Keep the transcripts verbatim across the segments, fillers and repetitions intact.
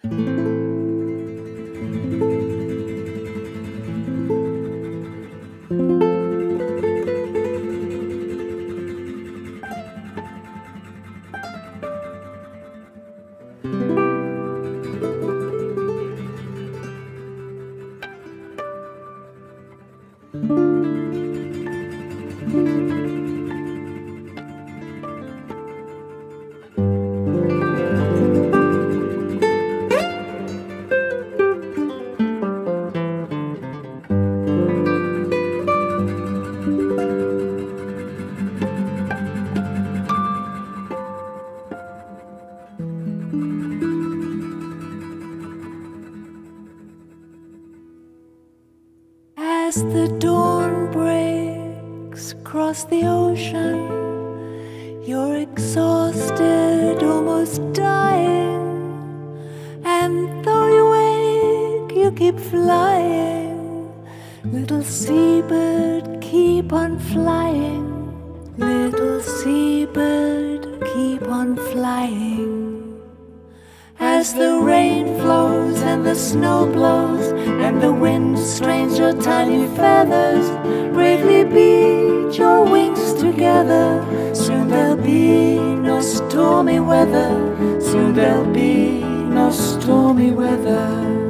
As the dawn breaks across the ocean, you're exhausted, almost dying, and though you wake, you keep flying. Little seabird, keep on flying. Little seabird, keep on flying. As the rain flows and the snow blows and the wind strains your tiny feathers, bravely beat your wings together. Soon there'll be no stormy weather. Soon there'll be no stormy weather.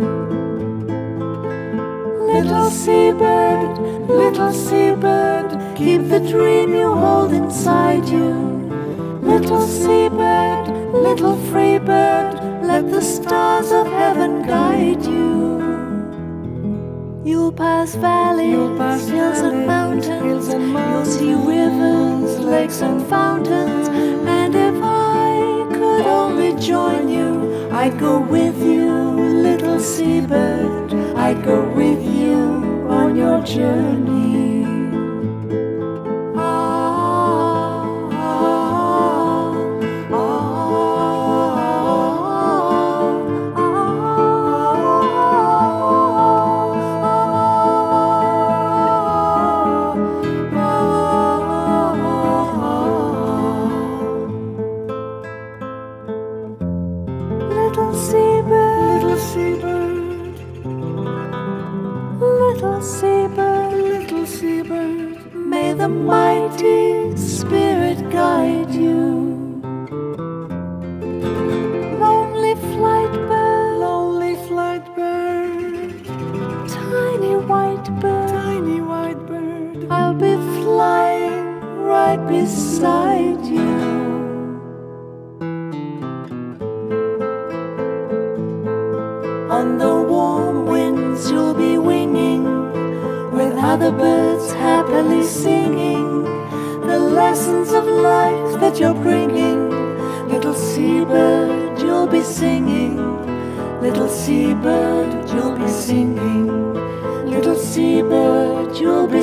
Little seabird, little seabird, keep the dream you hold inside you. Little seabird, little free bird, let the stars of heaven guide you. You'll pass valleys, You'll pass hills, valleys and mountains, hills and mountains. You'll see rivers, lakes and fountains. And if I could only join you, I'd go with you, little seabird. I'd go with you on your journey. Little seabird, little seabird, little seabird, little seabird, may the mighty spirit guide you. Lonely flight bird, lonely flight bird, tiny white bird, tiny white bird, I'll be flying right beside you. On the warm winds you'll be winging, with other birds happily singing the lessons of life that you're bringing. Little seabird, you'll be singing. Little seabird, you'll be singing. Little seabird, you'll be